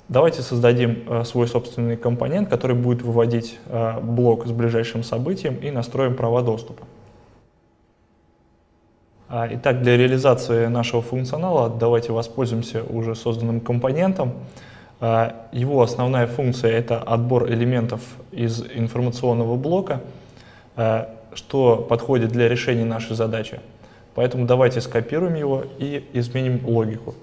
Давайте создадим свой собственный компонент, который будет выводить блок с ближайшим событием, и настроим права доступа. Итак, для реализации нашего функционала давайте воспользуемся уже созданным компонентом. Его основная функция — это отбор элементов из информационного блока, что подходит для решения нашей задачи. Поэтому давайте скопируем его и изменим логику.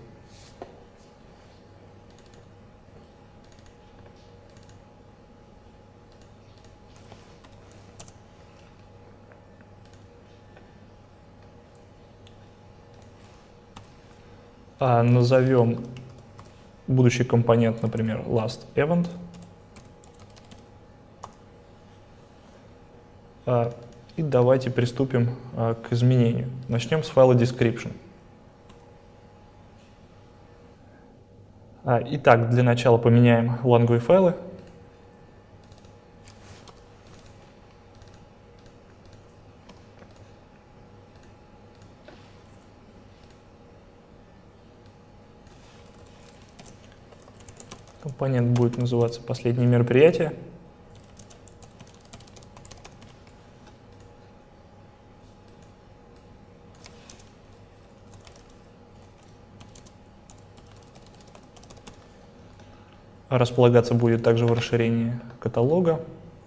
Назовем будущий компонент, например, lastEvent. И давайте приступим к изменению. Начнем с файла description. Итак, для начала поменяем ланговые файлы. Компонент будет называться «Последнее мероприятие». Располагаться будет также в расширении каталога.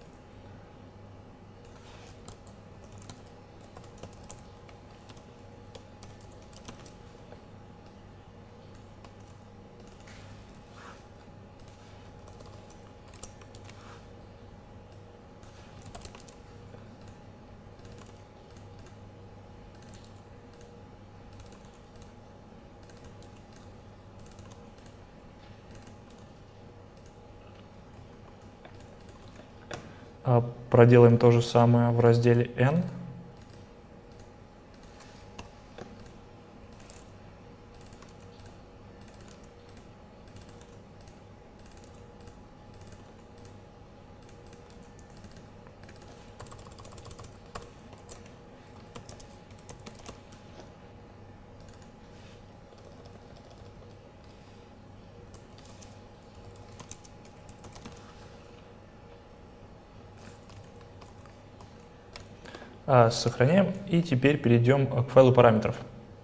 Проделаем то же самое в разделе N. Сохраняем и теперь перейдем к файлу параметров.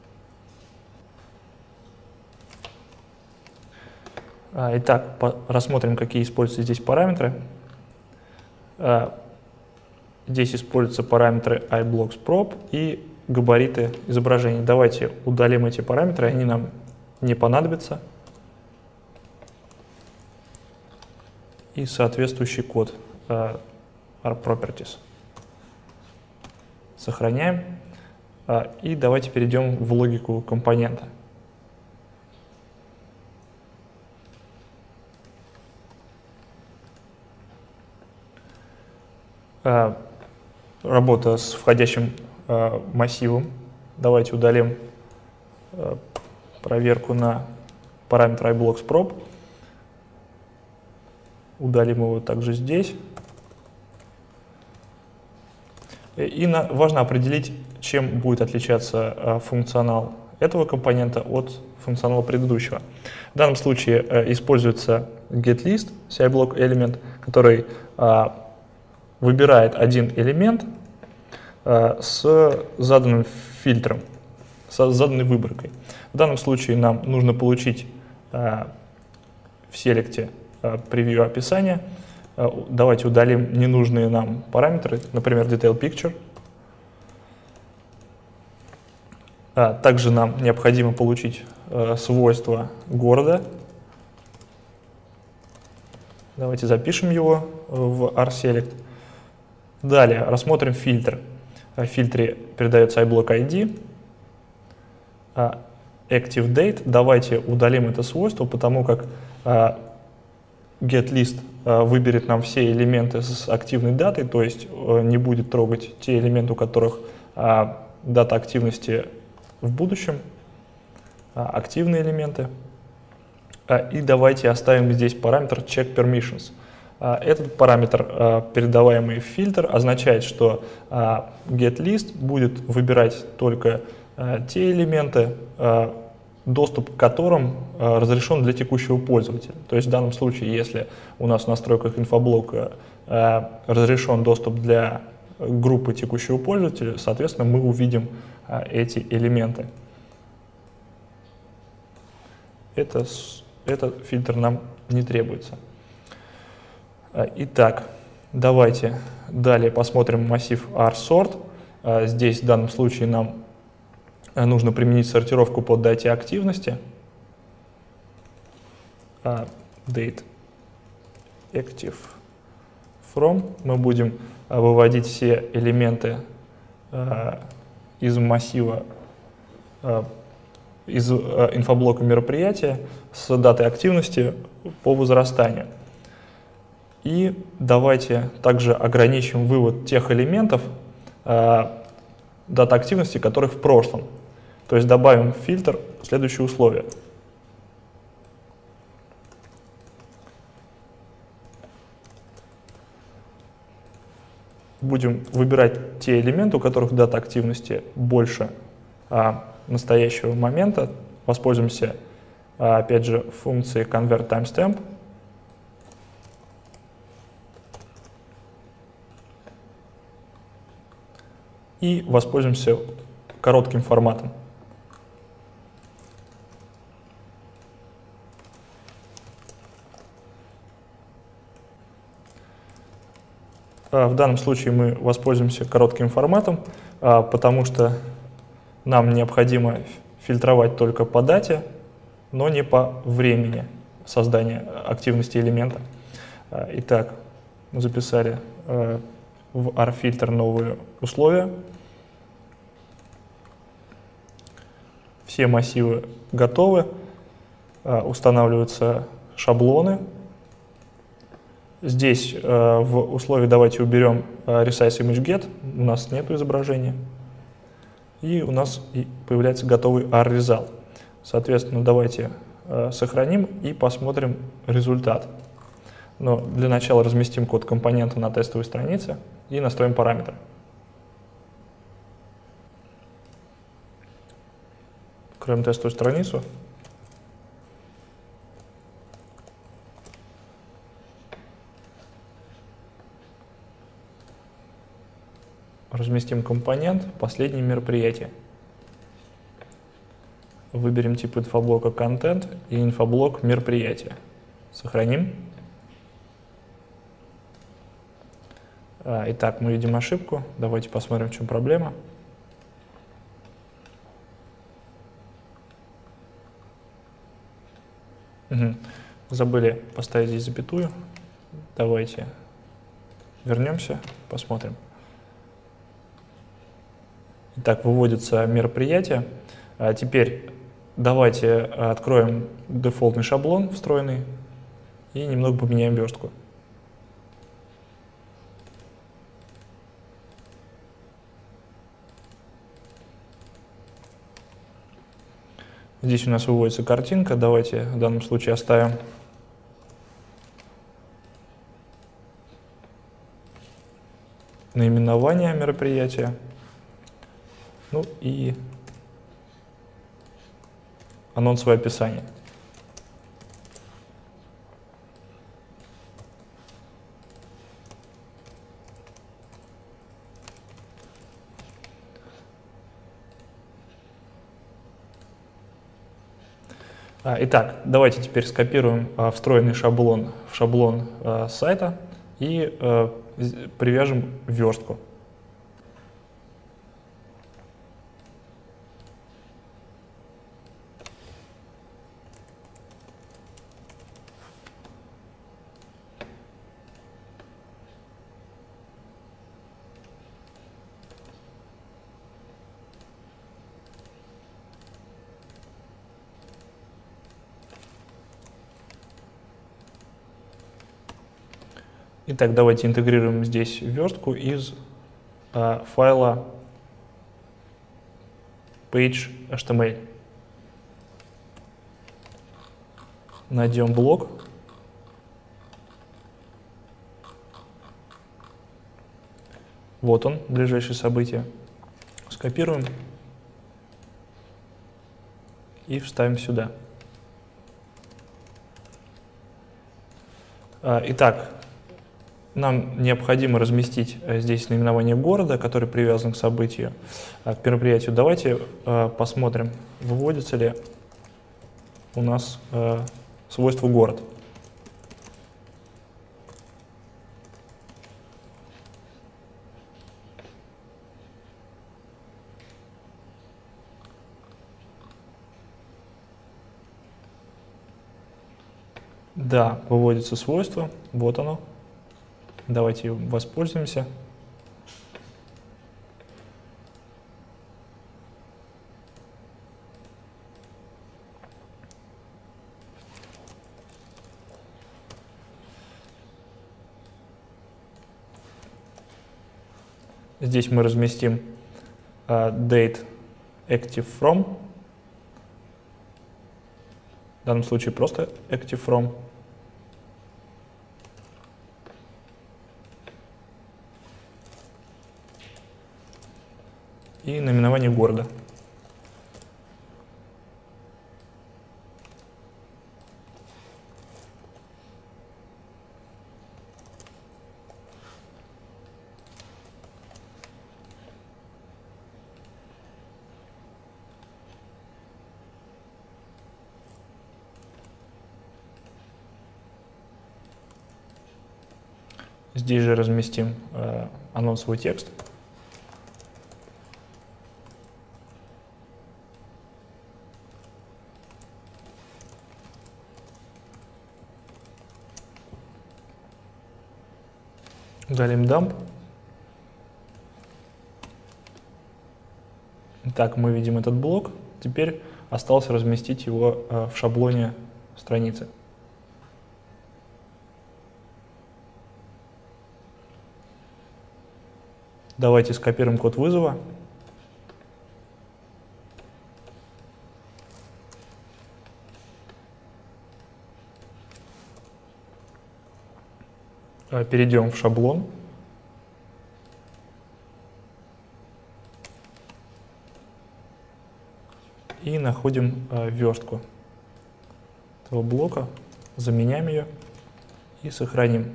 Итак, рассмотрим, какие используются здесь параметры. Здесь используются параметры iBlocksProp и габариты изображений. Давайте удалим эти параметры, они нам не понадобятся. И соответствующий код rProperties. Сохраняем. И давайте перейдем в логику компонента. Работа с входящим массивом. Давайте удалим проверку на параметр iBlocksProp. Удалим его также здесь. И важно определить, чем будет отличаться функционал этого компонента от функционала предыдущего. В данном случае используется getList, CI-блок-элемент, который выбирает один элемент с заданным фильтром, с заданной выборкой. В данном случае нам нужно получить в селекте превью описания. Давайте удалим ненужные нам параметры, например, detailPicture. Также нам необходимо получить свойства города. Давайте запишем его в rSelect. Далее рассмотрим фильтр. В фильтре передается iBlockID. ActiveDate. Давайте удалим это свойство, потому как getList выберет нам все элементы с активной датой, то есть не будет трогать те элементы, у которых дата активности в будущем, активные элементы. И давайте оставим здесь параметр checkPermissions. Этот параметр, передаваемый в фильтр, означает, что getList будет выбирать только те элементы доступ к которым разрешен для текущего пользователя. То есть в данном случае, если у нас в настройках инфоблока разрешен доступ для группы текущего пользователя, соответственно, мы увидим эти элементы. Этот фильтр нам не требуется. Итак, давайте далее посмотрим массив rsort. Здесь в данном случае нам нужно применить сортировку по дате активности. Date active from. Мы будем выводить все элементы из массива, из инфоблока мероприятия с датой активности по возрастанию. И давайте также ограничим вывод тех элементов, дата активности которых в прошлом. То есть добавим в фильтр следующие условия. Будем выбирать те элементы, у которых дата активности больше настоящего момента. Воспользуемся, опять же, функцией convert_timestamp. И воспользуемся коротким форматом. В данном случае мы воспользуемся коротким форматом, потому что нам необходимо фильтровать только по дате, но не по времени создания активности элемента. Итак, мы записали в rFilter новые условия. Все массивы готовы, устанавливаются шаблоны. Здесь в условии давайте уберем resize image get, у нас нет изображения. И у нас появляется готовый rResult. Соответственно, давайте сохраним и посмотрим результат. Но для начала разместим код компонента на тестовой странице и настроим параметры. Откроем тестовую страницу. Разместим компонент «Последнее мероприятие». Выберем тип инфоблока «Контент» и инфоблок «Мероприятие». Сохраним. Итак, мы видим ошибку. Давайте посмотрим, в чем проблема. Забыли поставить здесь запятую. Давайте вернемся, посмотрим. Итак, выводится мероприятие. Теперь давайте откроем дефолтный шаблон встроенный и немного поменяем верстку. Здесь у нас выводится картинка. Давайте в данном случае оставим наименование мероприятия. Ну и анонсовое описание. Итак, давайте теперь скопируем встроенный шаблон в шаблон сайта и привяжем верстку. Итак, давайте интегрируем здесь верстку из файла page.html. Найдем блок. Вот он, ближайшее событие. Скопируем и вставим сюда. Итак, нам необходимо разместить здесь наименование города, который привязан к событию, к мероприятию. Давайте посмотрим, выводится ли у нас свойство город. Да, выводится свойство, вот оно. Давайте им воспользуемся. Здесь мы разместим date active from. В данном случае просто active from. И наименование города. Здесь же разместим анонсовый текст. Удалим dump. Так, мы видим этот блок. Теперь осталось разместить его в шаблоне страницы. Давайте скопируем код вызова. Перейдем в шаблон. И находим верстку этого блока, заменяем ее и сохраним.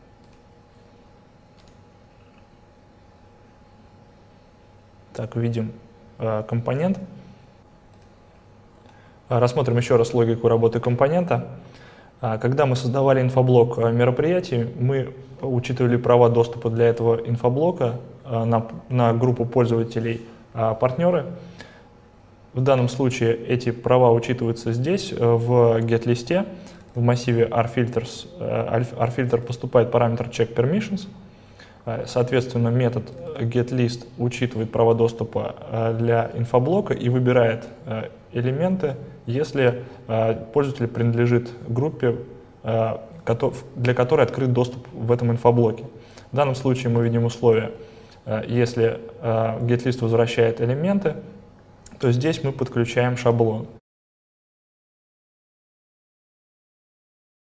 Так, видим компонент. Рассмотрим еще раз логику работы компонента. Когда мы создавали инфоблок мероприятий, мы учитывали права доступа для этого инфоблока на группу пользователей партнеры. В данном случае эти права учитываются здесь, в get-листе, в массиве rFilters. rFilter поступает параметр checkPermissions. Соответственно, метод getList учитывает права доступа для инфоблока и выбирает элементы, если пользователь принадлежит группе, для которой открыт доступ в этом инфоблоке. В данном случае мы видим условие, если getList возвращает элементы, то здесь мы подключаем шаблон.